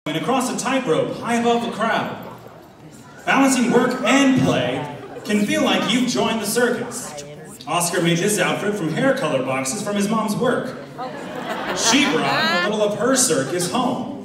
and across a tightrope high above the crowd. Balancing work and play can feel like you've joined the circus. Oscar made this outfit from hair color boxes from his mom's work. She brought a little of her circus home.